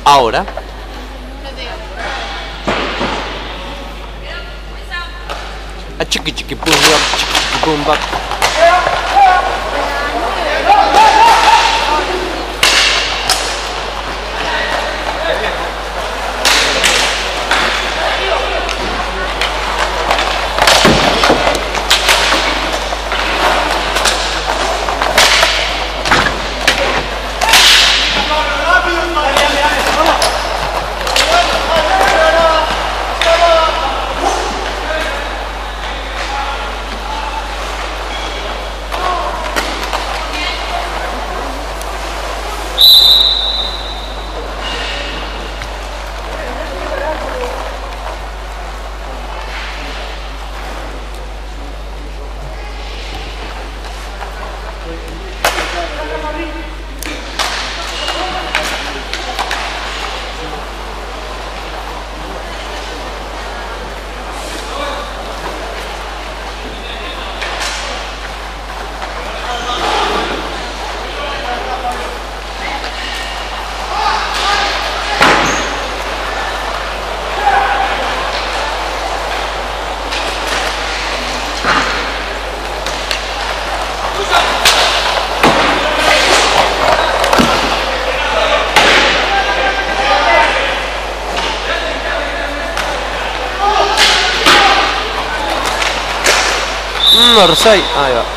Ahora. A chiqui chiqui pum bap, chiqui chiqui pum bap. Orsay, ahí va.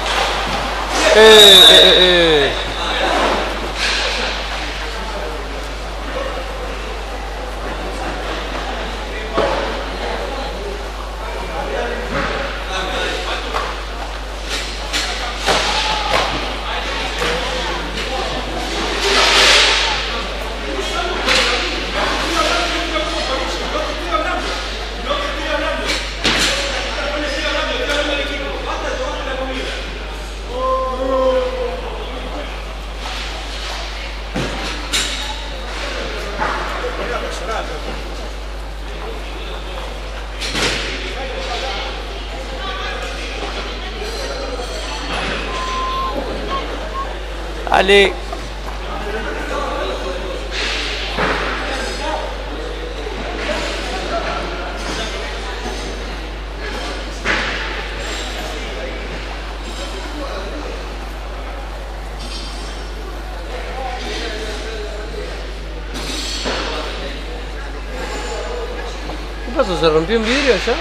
Dale. ¿Qué pasó? ¿Se rompió un vidrio allá?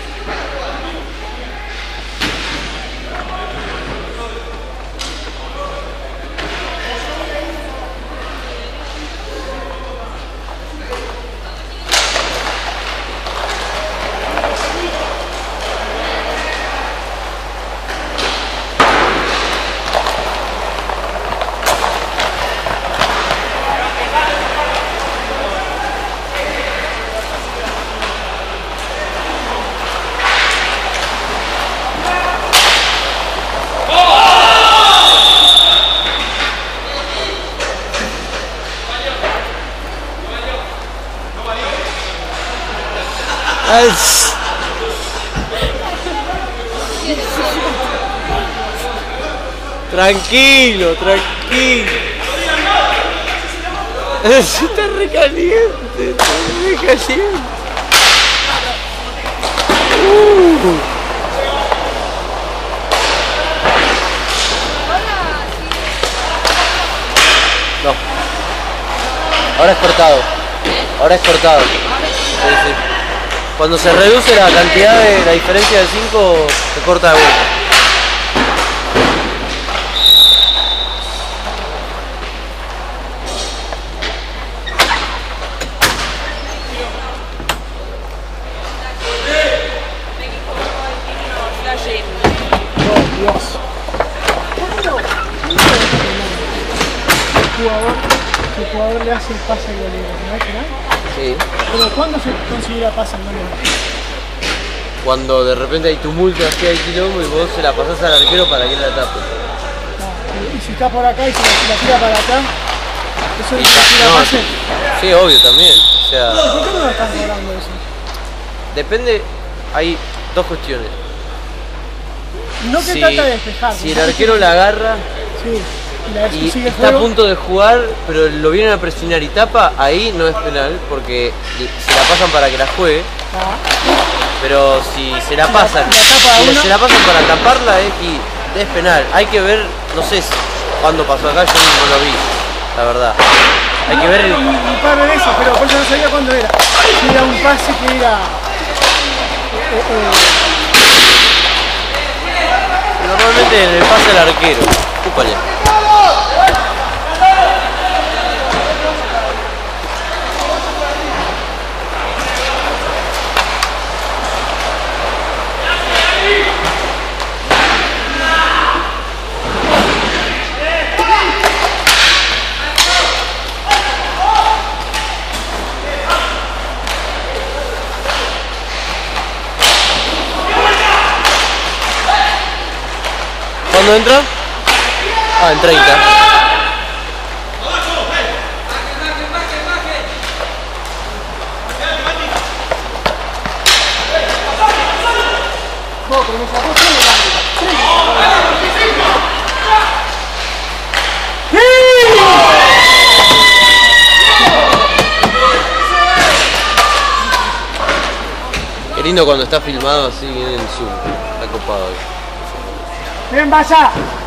Tranquilo, tranquilo. Está recaliente, está recaliente. No. Ahora es cortado. Ahora es cortado. Sí, sí. Cuando se reduce la cantidad de la diferencia de 5, se corta de vuelta. El jugador le hace el pase al golero, ¿no es final? Sí. Pero ¿cuándo se considera pase al golero? Cuando de repente hay tumulto aquí, hay quilombo y vos se la pasás al arquero para que él la tape. Y si está por acá y se la tira para acá, ¿eso es considera pase? Sí, obvio también. O sea, ¿Por qué no lo están cobrando eso? depende, hay dos cuestiones. No que trata de despejar. Si el arquero la agarra, sí. y sigue el está a juego. punto de jugar, pero lo vienen a presionar y tapa, ahí no es penal, porque se la pasan para que la juegue. Pero si se la pasan, si se la pasan para taparla es penal. Hay que ver, no sé cuándo pasó acá, yo no lo vi, la verdad. Hay que ver un par de veces, pero por eso no sabía cuándo era. Si era un pase que era... Normalmente en el pase al arquero. Cúpale. ¿Cuándo entra? Ah, en 30. Qué lindo cuando está filmado así en el Zoom. Está copado ahí. ¡Ven, vaya!